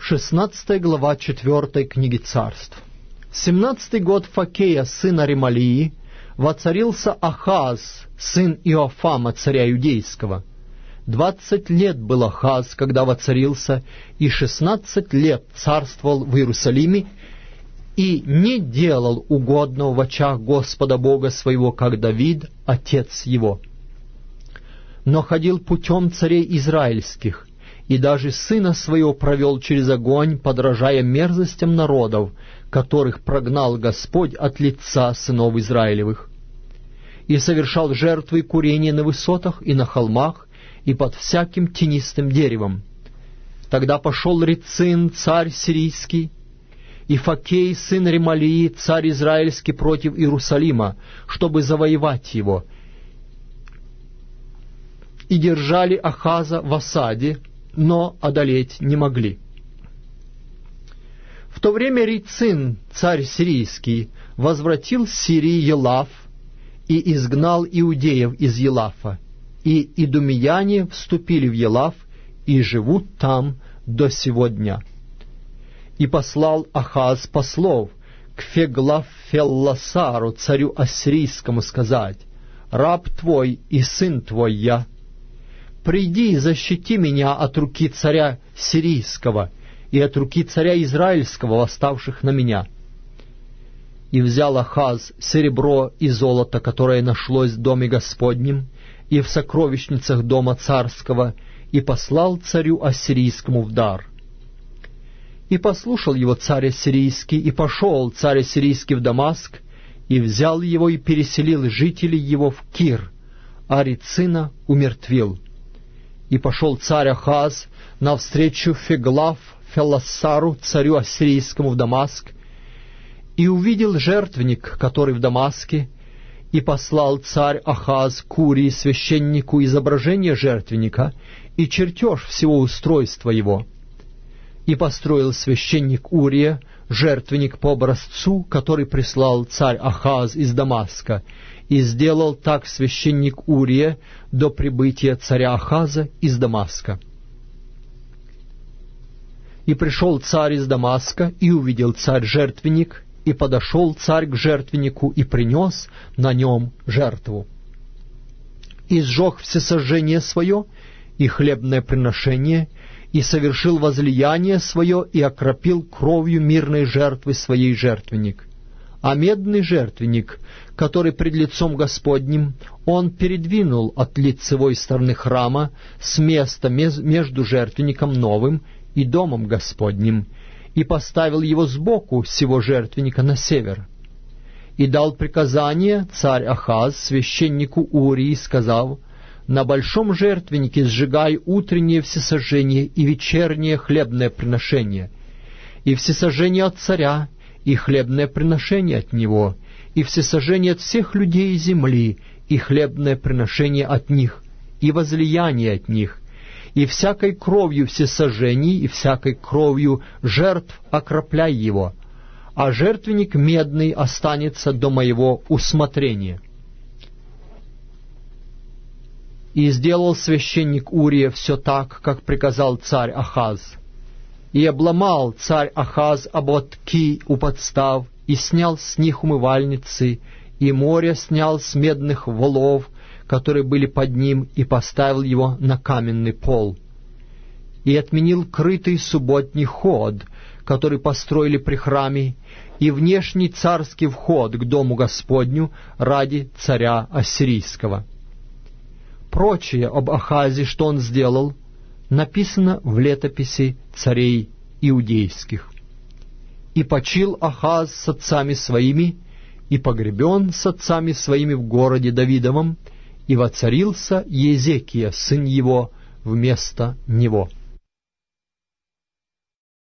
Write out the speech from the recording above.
16 глава 4 книги Царств. 17 год Факея, сына Ремалии, воцарился Ахаз, сын Иофама, царя Иудейского. 20 лет был Ахаз, когда воцарился, и 16 лет царствовал в Иерусалиме, и не делал угодного в очах Господа Бога своего, как Давид, отец его. Но ходил путем царей израильских, и даже сына своего провел через огонь, подражая мерзостям народов, которых прогнал Господь от лица сынов Израилевых. И совершал жертвы и курения на высотах и на холмах, и под всяким тенистым деревом. Тогда пошел Рецин, царь сирийский, и Факей, сын Ремалии, царь израильский, против Иерусалима, чтобы завоевать его. И держали Ахаза в осаде, но одолеть не могли. В то время Рецин, царь сирийский, возвратил с Сирии Елаф и изгнал иудеев из Елафа, и идумеяне вступили в Елаф и живут там до сего дня. И послал Ахаз послов к Феглафелласару, царю ассирийскому, сказать: «Раб твой и сын твой я. Приди и защити меня от руки царя сирийского и от руки царя израильского, восставших на меня». И взял Ахаз серебро и золото, которое нашлось в доме Господнем и в сокровищницах дома царского, и послал царю ассирийскому в дар. И послушал его царь ассирийский, и пошел царь ассирийский в Дамаск, и взял его и переселил жителей его в Кир, а Рецина умертвил. И пошел царь Ахаз навстречу Феглаф-Фелласару, царю ассирийскому, в Дамаск, и увидел жертвенник, который в Дамаске, и послал царь Ахаз к Урии, священнику, изображение жертвенника и чертеж всего устройства его. И построил священник Урия жертвенник по образцу, который прислал царь Ахаз из Дамаска, и сделал так священник Урия до прибытия царя Ахаза из Дамаска. И пришел царь из Дамаска, и увидел царь жертвенник, и подошел царь к жертвеннику, и принес на нем жертву. И сжег всесожжение свое, и хлебное приношение, и совершил возлияние свое, и окропил кровью мирной жертвы своей жертвенник. А медный жертвенник, который пред лицом Господним, он передвинул от лицевой стороны храма с места между жертвенником новым и домом Господним, и поставил его сбоку всего жертвенника на север. И дал приказание царь Ахаз священнику Урии, сказав: «На большом жертвеннике сжигай утреннее всесожжение и вечернее хлебное приношение, и всесожжение от царя, и хлебное приношение от него, и всесожжение от всех людей земли, и хлебное приношение от них, и возлияние от них, и всякой кровью всесожжений, и всякой кровью жертв окропляй его, а жертвенник медный останется до моего усмотрения». И сделал священник Урия все так, как приказал царь Ахаз. И обломал царь Ахаз ободки у подстав, и снял с них умывальницы, и море снял с медных волов, которые были под ним, и поставил его на каменный пол. И отменил крытый субботний ход, который построили при храме, и внешний царский вход к дому Господню ради царя ассирийского. Прочее об Ахазе, что он сделал, написано в летописи царей иудейских. И почил Ахаз с отцами своими, и погребен с отцами своими в городе Давидовом, и воцарился Езекия, сын его, вместо него.